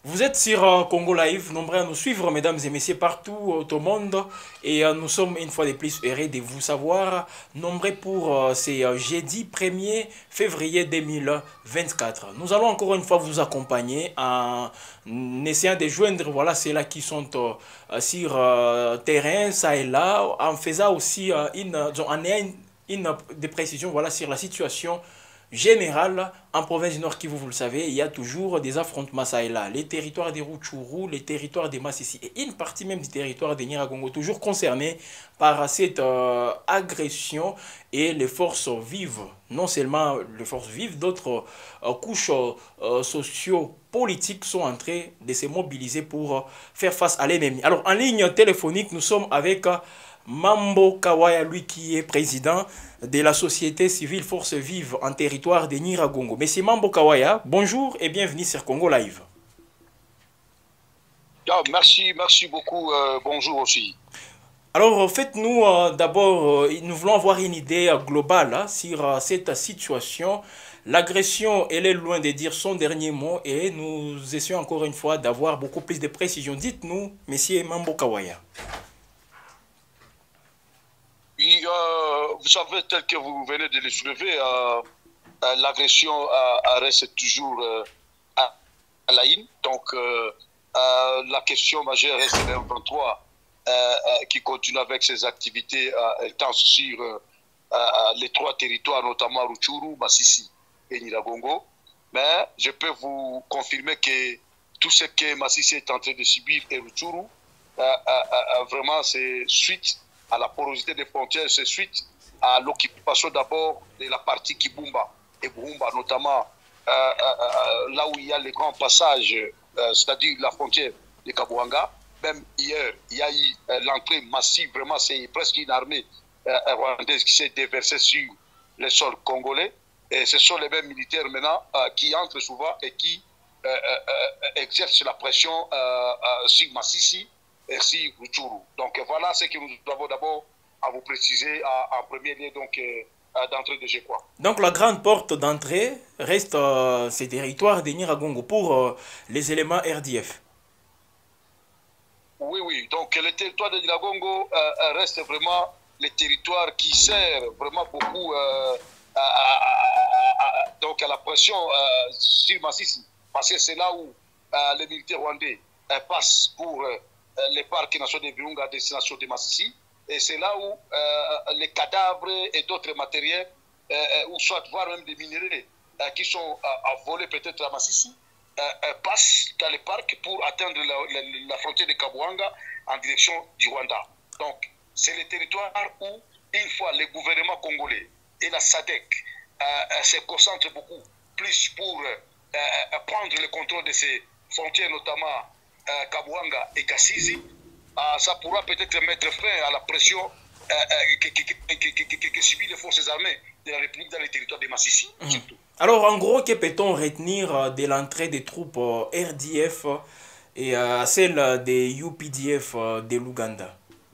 Vous êtes sur Congo Live, nombreux à nous suivre, mesdames et messieurs, partout au monde. Et nous sommes une fois de plus heureux de vous savoir, nombreux pour ces jeudi 1er février 2024. Nous allons encore une fois vous accompagner en essayant de joindre voilà, ceux-là qui sont sur terrain, ça et là, en faisant aussi en ayant des précisions voilà, sur la situation général, en province du Nord Kivu, vous le savez, il y a toujours des affrontements ça et là. Les territoires des Rutshuru, les territoires des Massissi et une partie même du territoire des Nyiragongo, toujours concernés par cette agression et les forces vives, non seulement les forces vives, d'autres couches socio-politiques sont en train de se mobiliser pour faire face à l'ennemi. Alors, en ligne téléphonique, nous sommes avec Mambo Kawaya, lui qui est président de la société civile Force Vive en territoire de Nyiragongo. Monsieur Mambo Kawaya, bonjour et bienvenue sur Congo Live. Merci beaucoup. Bonjour aussi. Alors, faites-nous d'abord, nous voulons avoir une idée globale sur cette situation. L'agression, elle est loin de dire son dernier mot et nous essayons encore une fois d'avoir beaucoup plus de précisions. Dites-nous, monsieur Mambo Kawaya. Oui, vous savez, tel que vous venez de le soulever, l'agression reste toujours à la ligne. Donc, la question majeure reste le M23 qui continue avec ses activités étant sur les trois territoires, notamment Rutshuru, Massissi et Nyiragongo. Mais je peux vous confirmer que tout ce que Massissi est en train de subir et Rutshuru, vraiment, c'est suite à la porosité des frontières, c'est suite à l'occupation d'abord de la partie Kibumba et Burumba, notamment là où il y a les grands passages, c'est-à-dire la frontière de Kabuanga. Même hier, il y a eu l'entrée massive, vraiment c'est presque une armée rwandaise qui s'est déversée sur le sol congolais. Et ce sont les mêmes militaires maintenant qui entrent souvent et qui exercent la pression sur Massissi et sur Rutshuru. Donc voilà ce que nous avons d'abord à vous préciser en premier lieu d'entrée de Géquois. Donc la grande porte d'entrée reste ces territoires de Nyiragongo pour les éléments RDF. Oui. Donc le territoire de Nyiragongo reste vraiment le territoire qui sert vraiment beaucoup donc à la pression sur Massissi. Parce que c'est là où les militaires rwandais passent pour les parcs nationaux de Virunga à destination de Massissi. Et c'est là où les cadavres et d'autres matériels, ou soit voire même des minéraux qui sont à voler peut-être à Massissi, passent dans les parcs pour atteindre la frontière de Kabuanga en direction du Rwanda. Donc, c'est le territoire où, une fois le gouvernement congolais et la SADC se concentrent beaucoup plus pour prendre le contrôle de ces frontières, notamment Kabuanga et Kassizi, ça pourra peut-être mettre fin à la pression que subissent les forces armées de la République dans les territoires de Massissi, surtout. Alors, en gros, que peut-on retenir de l'entrée des troupes RDF et celle des UPDF de l'Ouganda?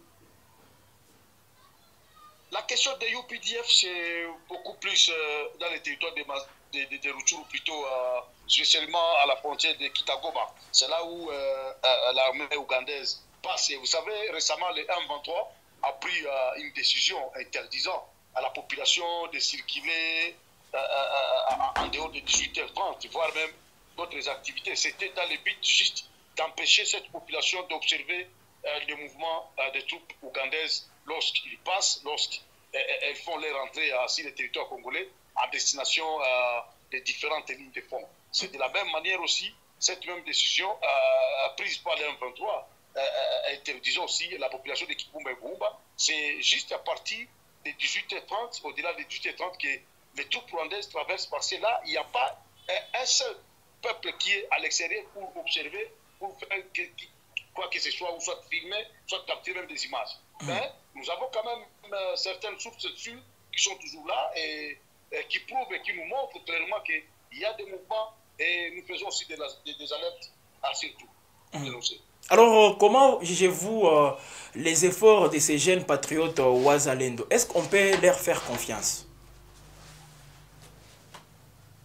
La question des UPDF, c'est beaucoup plus dans les territoires de Rutshuru, plutôt spécialement à la frontière de Kitagoma. C'est là où l'armée ougandaise passe. Et vous savez, récemment, le M23 a pris une décision interdisant à la population de circuler en dehors de 18h30, voire même d'autres activités. C'était dans le but juste d'empêcher cette population d'observer le mouvement des troupes ougandaises lorsqu'ils passent, lorsqu'elles font leur entrée sur le territoire congolais en destination des différentes lignes de front. C'est de la même manière aussi, cette même décision prise par le M23 interdisant aussi la population de Kibumba et Burumba. C'est juste à partir de 18h30, au-delà de 18h30, que les troupes rwandaises traversent parce que là, il n'y a pas un seul peuple qui est à l'extérieur pour observer, pour faire quoi que ce soit, ou soit filmer, soit capturer même des images. Mais nous avons quand même certaines sources sûres qui sont toujours là et qui prouvent et qui nous montrent clairement qu'il y a des mouvements et nous faisons aussi des alertes à ce tout. Alors, comment jugez-vous les efforts de ces jeunes patriotes Wazalendo? Est-ce qu'on peut leur faire confiance? Bon,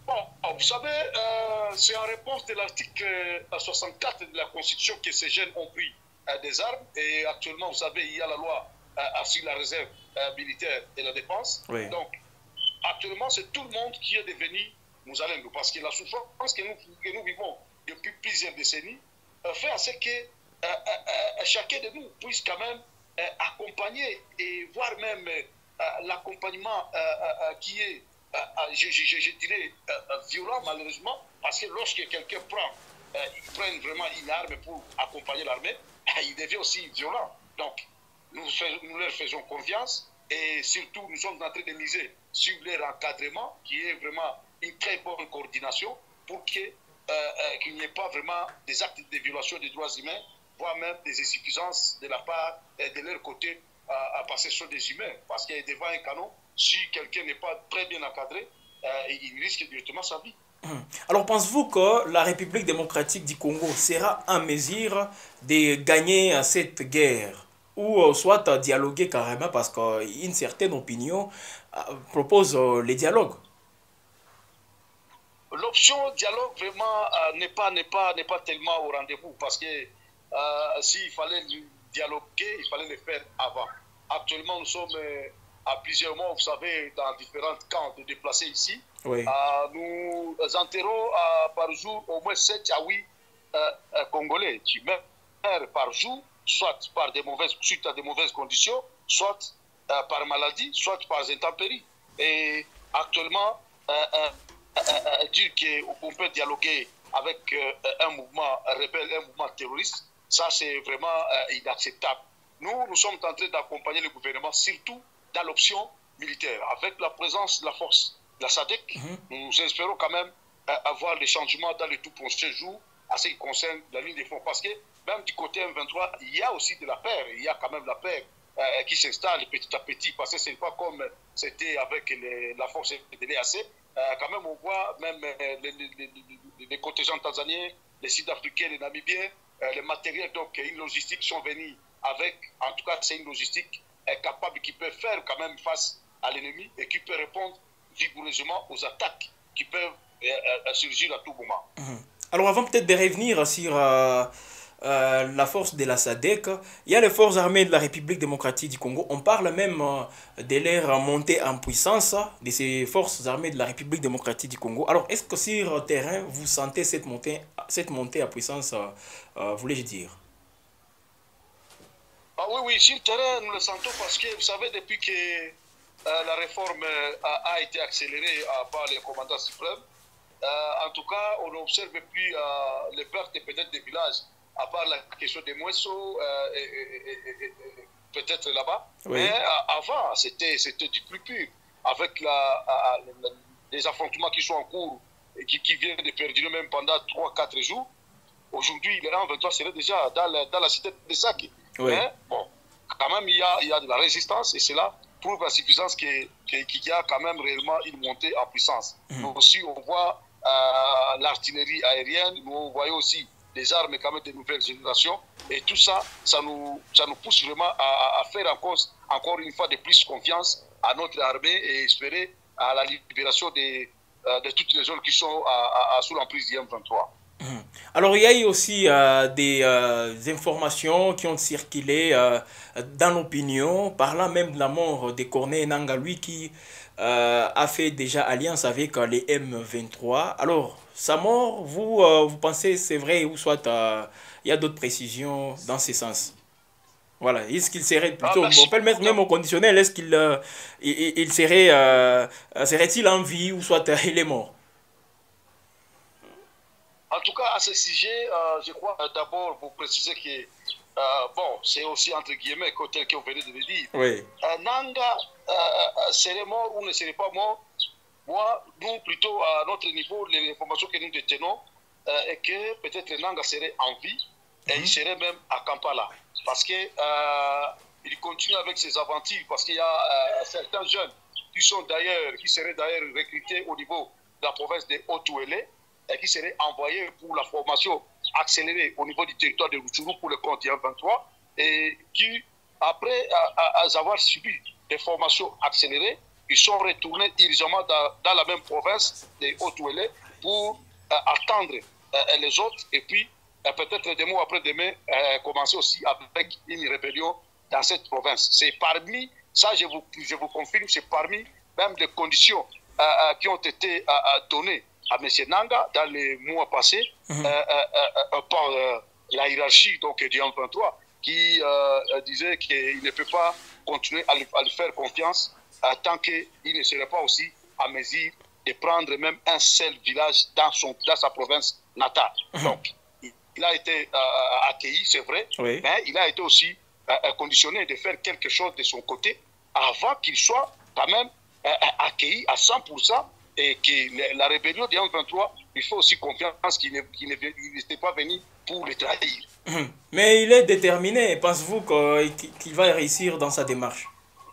Bon, vous savez, c'est en réponse de l'article 64 de la Constitution que ces jeunes ont pris des armes. Et actuellement, vous savez, il y a la loi sur la réserve militaire et la défense. Oui. Donc, actuellement, c'est tout le monde qui est devenu Mouzalendo. Parce que la souffrance que nous vivons depuis plusieurs décennies fait à ce que chacun de nous puisse quand même accompagner et voir même l'accompagnement qui est, je dirais, violent malheureusement, parce que lorsque quelqu'un prend vraiment une arme pour accompagner l'armée, il devient aussi violent. Donc, nous leur faisons confiance et surtout nous sommes en train de miser sur leur encadrement qui est vraiment une très bonne coordination pour qu'il n'y ait pas vraiment des actes de violation des droits humains, voire même des insuffisances de la part de leur côté à passer sur des humains. Parce que devant un canon, si quelqu'un n'est pas très bien encadré, il risque directement sa vie. Alors, pensez-vous que la République démocratique du Congo sera en mesure de gagner cette guerre ou soit dialoguer carrément parce qu'une certaine opinion propose les dialogues? L'option dialogue vraiment n'est pas tellement au rendez-vous parce que s'il fallait dialoguer, il fallait le faire avant. Actuellement, nous sommes à plusieurs mois, vous savez, dans différents camps de déplacés ici. Oui. Nous enterrons par jour au moins 7 à 8 Congolais qui meurent par jour, soit par suite à de mauvaises conditions, soit par maladie, soit par intempéries. Et actuellement, dire qu'on peut dialoguer avec un mouvement rebelle, un mouvement terroriste, ça c'est vraiment inacceptable. Nous sommes en train d'accompagner le gouvernement, surtout dans l'option militaire. Avec la présence de la force de la SADC, nous espérons quand même avoir des changements dans les tout prochains jours à ce qui concerne la ligne de front. Parce que même du côté M23, il y a aussi de la paix. Il y a quand même la paix qui s'installe petit à petit, parce que ce n'est pas comme c'était avec la force de l'EAC. Quand même, on voit même les contingents tanzaniens, les Sud-Africains, les Namibiens, les matériels, donc une logistique sont venus avec, en tout cas, c'est une logistique capable qui peut faire quand même face à l'ennemi et qui peut répondre vigoureusement aux attaques qui peuvent surgir à tout moment. Alors, avant peut-être de revenir sur la force de la SADC, il y a les forces armées de la République démocratique du Congo. On parle même de leur montée en puissance de ces forces armées de la République démocratique du Congo. Alors, est-ce que sur le terrain, vous sentez cette montée en puissance, voulais-je dire? Ah oui, sur le terrain, nous le sentons parce que, vous savez, depuis que la réforme a été accélérée par les commandants suprêmes, en tout cas, on n'observe plus les pertes peut-être des villages, à part la question des moisseaux, peut-être là-bas. Oui. Mais avant, c'était du plus pur, avec les affrontements qui sont en cours et qui viennent de perdurer même pendant 3-4 jours. Aujourd'hui, le R23 serait déjà dans la cité de Saki. Oui. Mais bon, quand même, il y a de la résistance et cela prouve la suffisance qu'il y a quand même réellement une montée en puissance. Nous aussi, on voit l'artillerie aérienne, nous voyons aussi des armes quand même de nouvelles générations et tout ça, ça nous pousse vraiment à faire encore une fois de plus confiance à notre armée et espérer à la libération de toutes les zones qui sont sous l'emprise du M23. Alors, il y a eu aussi des informations qui ont circulé dans l'opinion, parlant même de la mort de Corneille Nangaa, lui qui a fait déjà alliance avec les M23. Alors, sa mort, vous pensez c'est vrai ou soit il y a d'autres précisions dans ce sens? Voilà, est-ce qu'il serait plutôt, on peut le mettre même au conditionnel, est-ce qu'il il serait-il en vie ou soit il est mort? En tout cas, à ce sujet, je crois d'abord vous préciser que, bon, c'est aussi entre guillemets, tel que vous venez de le dire. Oui. Nangaa serait mort ou ne serait pas mort. Moi, nous, plutôt à notre niveau, les informations que nous détenons, est que peut-être Nangaa serait en vie et il serait même à Kampala. Parce que il continue avec ses aventures, parce qu'il y a certains jeunes qui seraient d'ailleurs recrutés au niveau de la province de Haut-Ouélé, et qui seraient envoyés pour la formation accélérée au niveau du territoire de Rutshuru pour le compte M23 et qui, après avoir subi des formations accélérées, ils sont retournés urgemment dans la même province de Haut-Ouélé pour attendre les autres et puis peut-être des mois après demain commencer aussi avec une rébellion dans cette province. C'est parmi, ça je vous confirme, c'est parmi même les conditions qui ont été données à M. Nanga dans les mois passés par la hiérarchie donc, du M23 qui disait qu'il ne peut pas continuer à lui faire confiance tant qu'il ne serait pas aussi à mesure de prendre même un seul village dans sa province natale. Donc, il a été accueilli, c'est vrai, oui, mais il a été aussi conditionné de faire quelque chose de son côté avant qu'il soit quand même accueilli à 100% et que la rébellion du M23 lui fait aussi confiance qu'il n'était pas venu pour le trahir. Mais il est déterminé. Pensez-vous qu'il va réussir dans sa démarche?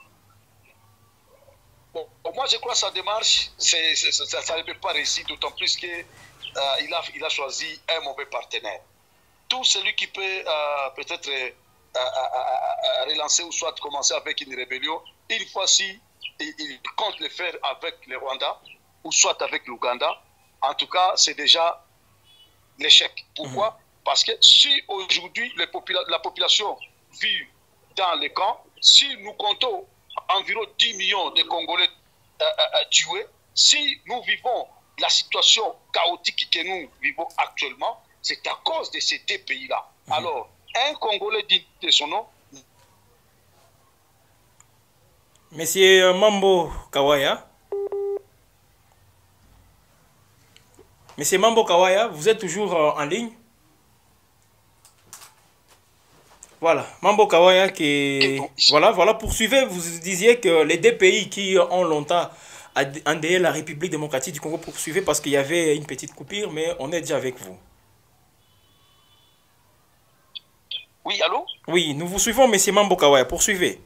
Bon, moi, je crois que sa démarche, ça ne peut pas réussir, d'autant plus qu'il a choisi un mauvais partenaire. Tout celui qui peut peut-être relancer ou soit commencer avec une rébellion, une fois-ci, il compte le faire avec le Rwanda ou soit avec l'Ouganda. En tout cas, c'est déjà l'échec. Pourquoi? Parce que si aujourd'hui la population vit dans les camps, si nous comptons environ 10 millions de Congolais tués, si nous vivons la situation chaotique que nous vivons actuellement, c'est à cause de ces deux pays-là. Alors, un Congolais dit de son nom. Monsieur Mambo Kawaya. Monsieur Mambo Kawaya, vous êtes toujours en ligne? Voilà, Mambo Kawaya qui... Voilà, poursuivez. Vous disiez que les deux pays qui ont longtemps endeuillé la République démocratique du Congo, poursuivez parce qu'il y avait une petite coupure, mais on est déjà avec vous. Oui, allô? Oui, nous vous suivons, monsieur Mambo Kawaya, poursuivez.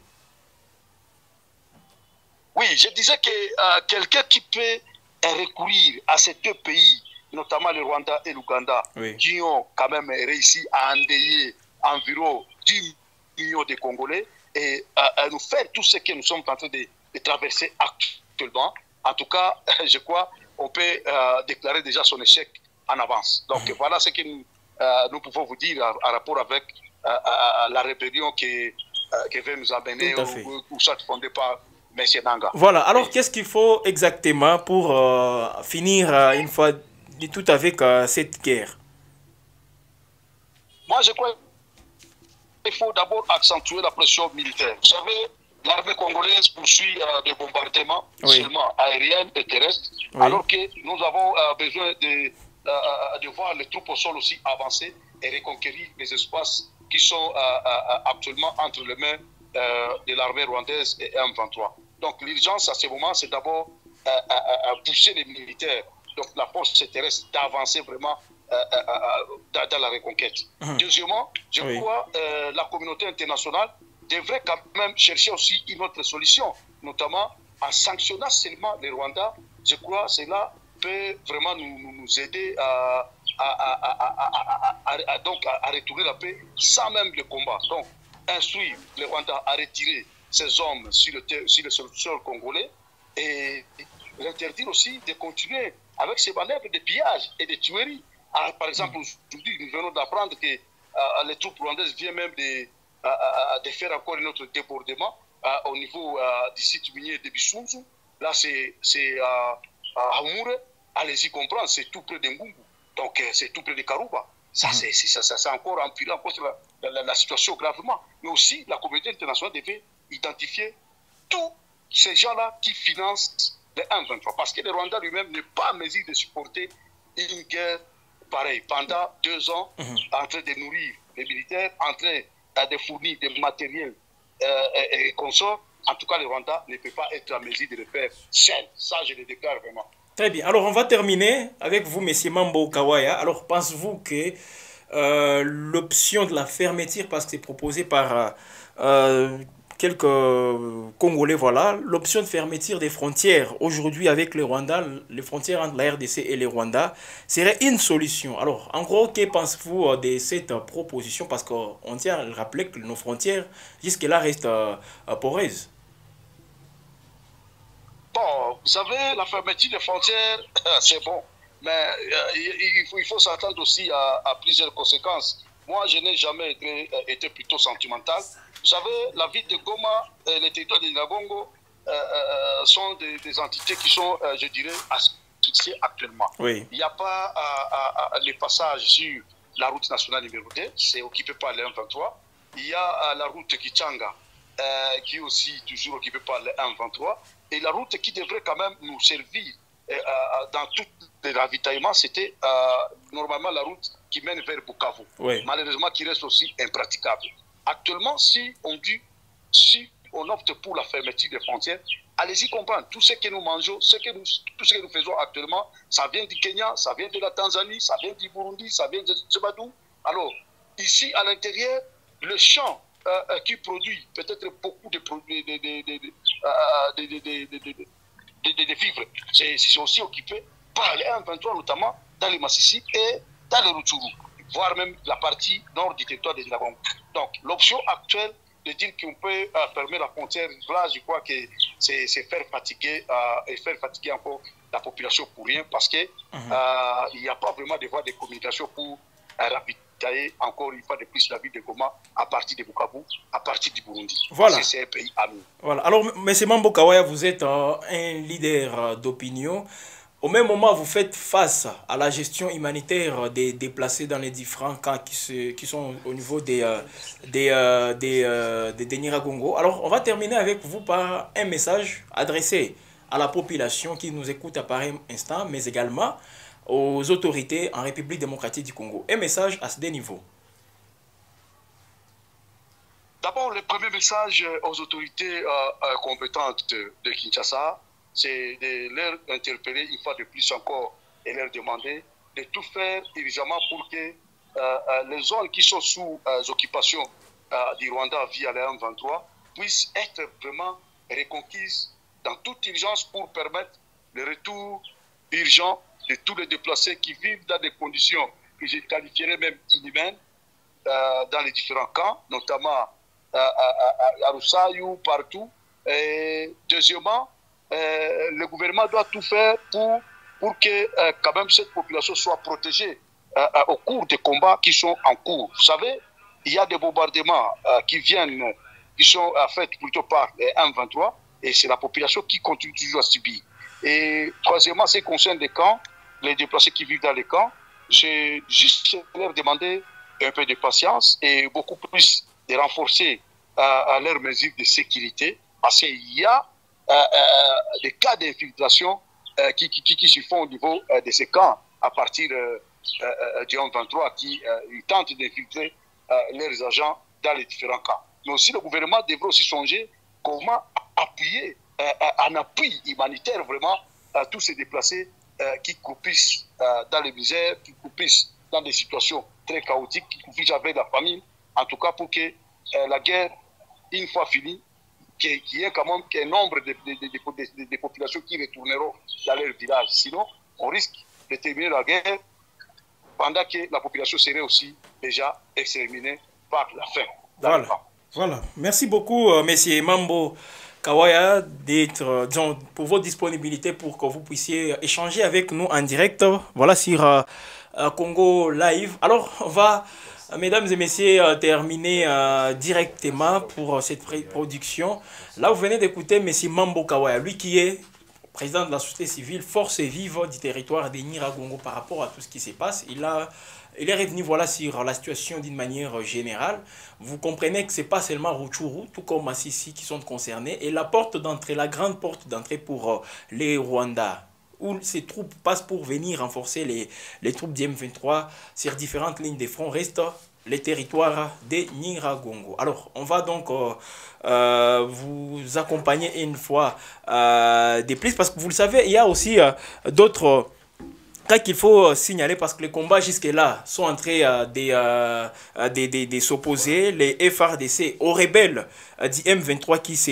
Oui, je disais que quelqu'un qui peut recourir à ces deux pays, notamment le Rwanda et l'Ouganda, oui, qui ont quand même réussi à endeuiller environ 10 millions de Congolais et à nous faire tout ce que nous sommes en train de traverser actuellement. En tout cas, je crois qu'on peut déclarer déjà son échec en avance. Donc voilà ce que nous pouvons vous dire en rapport avec la rébellion qui veut nous amener ou soit fondée par M. Nanga. Voilà, alors qu'est-ce qu'il faut exactement pour finir une fois de tout avec cette guerre? Moi, je crois qu'il faut d'abord accentuer la pression militaire. Vous savez, l'armée congolaise poursuit des bombardements, oui, seulement aériens et terrestres, oui, alors que nous avons besoin de voir les troupes au sol aussi avancer et reconquérir les espaces qui sont actuellement entre les mains de l'armée rwandaise et M23. Donc l'urgence à ce moment, c'est d'abord pousser les militaires, donc la force terrestre, d'avancer vraiment dans la reconquête. Deuxièmement, je crois que la communauté internationale devrait quand même chercher aussi une autre solution, notamment en sanctionnant seulement les Rwandais. Je crois que cela peut vraiment nous aider à retourner la paix sans même le combat. Donc, instruire les Rwandais à retirer ces hommes sur le sol congolais et l'interdire aussi de continuer avec ces manœuvres de pillage et de tuerie. Alors, par exemple, aujourd'hui, nous venons d'apprendre que les troupes rwandaises viennent même de faire encore un autre débordement au niveau du site minier de Bissunzu. Là, c'est à Hamure. Allez-y comprendre, c'est tout près de Ngungu. Donc, c'est tout près de Karuba. Ça, c'est encore empiré encore la situation gravement. Mais aussi, la communauté internationale devait identifier tous ces gens-là qui financent les M23. Parce que le Rwanda lui-même n'est pas en mesure de supporter une guerre pareille. Pendant 2 ans, en train de nourrir les militaires, en train de fournir des matériels et consorts. En tout cas, le Rwanda ne peut pas être en mesure de le faire seul. Ça, je le déclare vraiment. Très bien. Alors, on va terminer avec vous, M. Mambo Kawaya. Alors, pensez-vous que l'option de la fermeture, parce que c'est proposé par quelques Congolais, voilà, l'option de fermeture des frontières aujourd'hui avec le Rwanda, les frontières entre la RDC et le Rwanda, serait une solution. Alors, en gros, que pensez-vous de cette proposition? Parce qu'on tient à rappeler que nos frontières, jusque-là, restent poreuses. Bon, vous savez, la fermeture des frontières, c'est bon. Mais il faut s'attendre aussi à plusieurs conséquences. Moi, je n'ai jamais été plutôt sentimental. Vous savez, la ville de Goma et les territoires de Nyiragongo sont des entités qui sont, je dirais, asphyxiées actuellement. Oui. Il n'y a pas les passages sur la route nationale numéro 2, c'est occupé par le 123. Il y a la route Kichanga, qui est aussi toujours occupée par le 123. Et la route qui devrait quand même nous servir dans tout le ravitaillement, c'était normalement la route qui mène vers Bukavu. Oui. Malheureusement, qui reste aussi impraticable. Actuellement, si on opte pour la fermeture des frontières, allez-y comprendre, tout ce que nous mangeons, tout ce que nous faisons actuellement, ça vient du Kenya, ça vient de la Tanzanie, ça vient du Burundi, ça vient de Zebadou. Alors, ici, à l'intérieur, le champ qui produit peut-être beaucoup de produits, de vivres, c'est aussi occupé par les 123, notamment dans les Massissi et dans les Rutshuru, voire même la partie nord du territoire des Nyiragongo. Donc, l'option actuelle de dire qu'on peut fermer la frontière, là, je crois que c'est faire fatiguer et faire fatiguer encore la population pour rien, parce qu'il n'y a pas vraiment de voie de communication pour ravitailler encore une fois de plus la ville de Goma à partir de Bukavu, à partir du Burundi. Voilà. C'est un pays ami. Voilà. Alors, M. Mambo Kawaya, vous êtes un leader d'opinion. Au même moment, vous faites face à la gestion humanitaire des déplacés dans les différents camps qui sont au niveau des Nyiragongo. Alors, on va terminer avec vous par un message adressé à la population qui nous écoute à pareil instant, mais également aux autorités en République démocratique du Congo. Un message à ce niveau. D'abord, le premier message aux autorités compétentes de Kinshasa, c'est de leur interpeller une fois de plus encore et leur demander de tout faire urgemment pour que les zones qui sont sous occupation du Rwanda via les 123 puissent être vraiment reconquises dans toute urgence pour permettre le retour urgent de tous les déplacés qui vivent dans des conditions que je qualifierais même inhumaines dans les différents camps, notamment à Roussaïou, partout. Et deuxièmement, le gouvernement doit tout faire pour que quand même cette population soit protégée au cours des combats qui sont en cours. Vous savez, il y a des bombardements qui sont faits plutôt par les M23 et c'est la population qui continue toujours à subir. Et troisièmement, ce qui concerne les camps, les déplacés qui vivent dans les camps, c'est juste leur demander un peu de patience et beaucoup plus de renforcer leurs mesures de sécurité parce qu'il y a des cas d'infiltration qui se font au niveau de ces camps à partir du 23 qui tentent d'infiltrer leurs agents dans les différents camps. Mais aussi le gouvernement devrait aussi songer comment appuyer en appui humanitaire vraiment tous ces déplacés qui croupissent dans les misères, qui croupissent dans des situations très chaotiques, qui croupissent avec la famine, en tout cas pour que la guerre, une fois finie, qu'il y ait quand même un nombre de populations qui retourneront dans leur village. Sinon, on risque de terminer la guerre pendant que la population serait aussi déjà exterminée par la faim. Voilà. Voilà. Merci beaucoup, Messieurs Mambo Kawaya, pour votre disponibilité pour que vous puissiez échanger avec nous en direct. Voilà, sur Congo Live. Alors, on va, mesdames et messieurs, terminer directement pour cette production. Là, vous venez d'écouter Monsieur Mambo Kawaya, lui qui est président de la société civile, force vive du territoire des Nyiragongo par rapport à tout ce qui se passe. Il est revenu voilà, sur la situation d'une manière générale. Vous comprenez que ce n'est pas seulement Rutshuru, tout comme Massissi qui sont concernés. Et la porte d'entrée, la grande porte d'entrée pour les Rwandais, où ces troupes passent pour venir renforcer les troupes du M23 sur différentes lignes de front, reste les territoires des Nyiragongo. Alors, on va donc vous accompagner une fois de plus, parce que vous le savez, il y a aussi d'autres cas qu'il faut signaler, parce que les combats jusque-là sont en train de s'opposer, les FRDC aux rebelles du M23 qui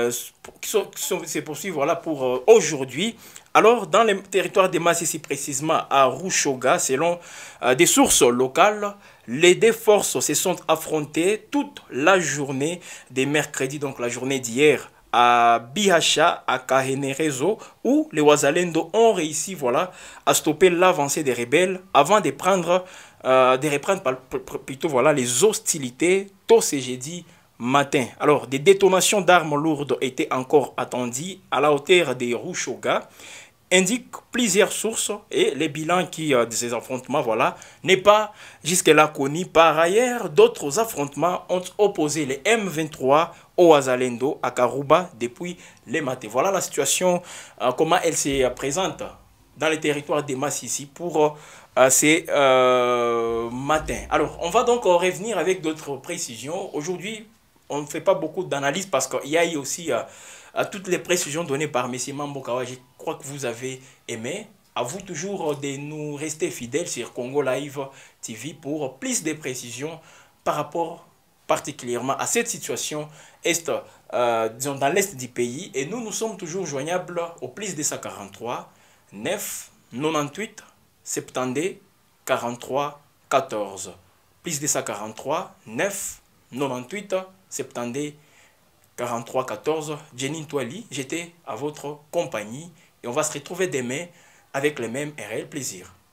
se poursuivent voilà, pour aujourd'hui. Alors, dans les territoires de Massissi, précisément à Rushoga, selon des sources locales, les deux forces se sont affrontées toute la journée des mercredis, donc la journée d'hier, à Bihacha, à Kahenerezo, où les Wazalendo ont réussi, voilà, à stopper l'avancée des rebelles avant de reprendre plutôt, voilà, les hostilités tôt ce jeudi matin. Alors, des détonations d'armes lourdes étaient encore attendues à la hauteur des Rushoga, indiquent plusieurs sources, et les bilans de ces affrontements, voilà, n'est pas jusque-là connu. Par ailleurs, d'autres affrontements ont opposé les M23 au Wazalendo à Karouba depuis les matins. Voilà la situation, comment elle se présente dans les territoires des Massissi pour ces matins. Alors, on va donc revenir avec d'autres précisions. Aujourd'hui, on ne fait pas beaucoup d'analyse parce qu'il y a eu aussi toutes les précisions données par M. Mambokawa. Je crois que vous avez aimé. À vous toujours de nous rester fidèles sur Congo Live TV pour plus de précisions par rapport particulièrement à cette situation disons dans l'est du pays. Et nous sommes toujours joignables au plus de 143 9 98 70 43 14. Plus de 143 9 98 70 43 14. Jenny Toali, j'étais à votre compagnie et on va se retrouver demain avec le même réel plaisir.